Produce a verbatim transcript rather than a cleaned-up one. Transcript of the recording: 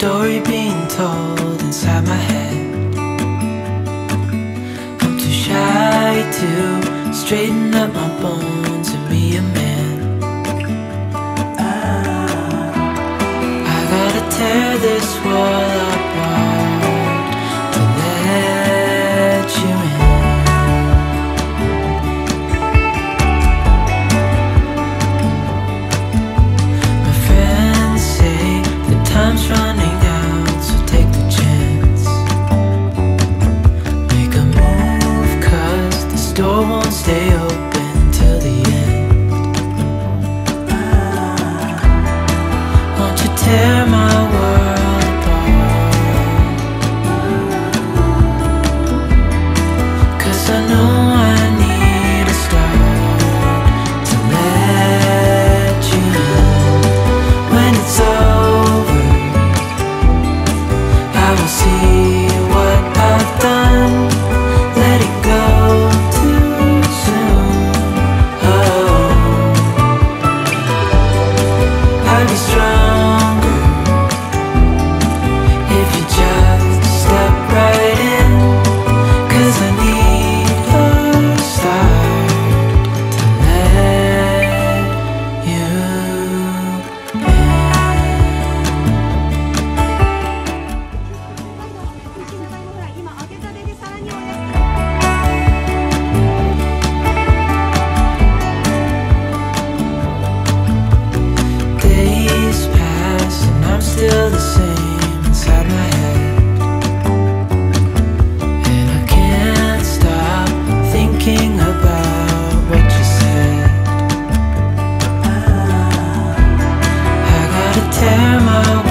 story being told inside my head. I'm too shy to straighten up my bones and be a man. I gotta tear this wall apart to let you in. My friends say the time's running out, so take the chance. Make a move, cause this door won't stay open till the end. Won't you tear my world apart? Cause I know I need a start to let you in. When it's over, I will see what I've done. Let it go too soon. Oh, I'd be stronger if you just step right in. Cause I need a start to let you in. Days pass and I'm still the same inside my head. And I can't stop thinking about what you said. I gotta tear my